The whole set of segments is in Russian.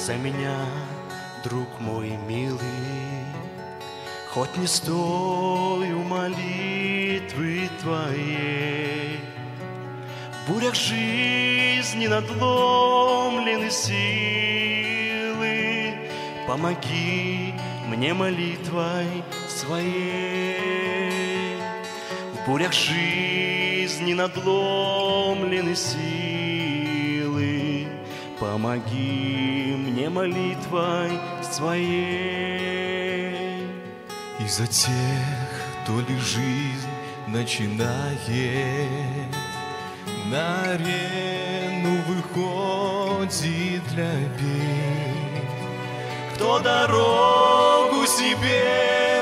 за меня, друг мой милый. Хоть не стою молитвы Твоей, в бурях жизни надломлены силы, помоги мне молитвой своей. В бурях жизни надломлены силы, помоги мне молитвой своей. И за тех, кто ли жизнь начинает, на арену выходит для бед, кто дорогу себе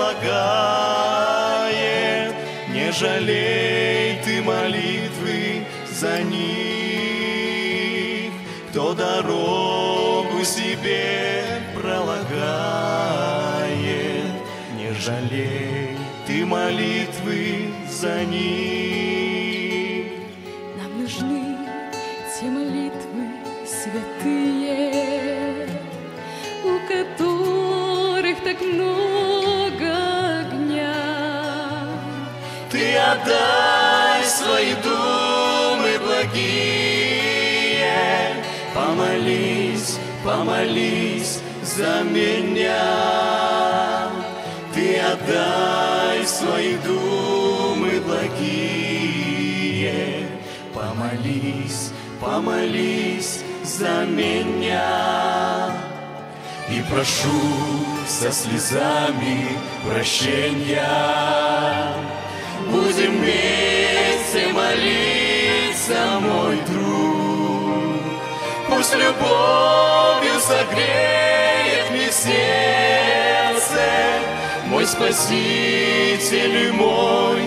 пролагает, не жалей ты молитвы за них. Кто дорогу себе пролагает, не жалей ты молитвы за них. Нам нужны те молитвы святые, у которых так много огня. Ты отдай свои думы благие, помолись, помолись за меня. Ты отдай свои думы благие, помолись, помолись за меня. И прошу со слезами прощения, будем вместе молиться, мой друг. Пусть любовью согреет мне сердце мой Спаситель и мой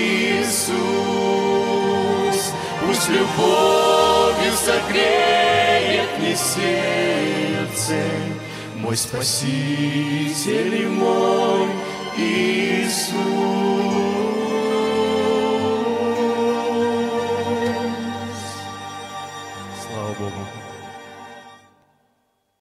Иисус. Пусть любовью согреет мне сердце мой Спаситель и мой Иисус.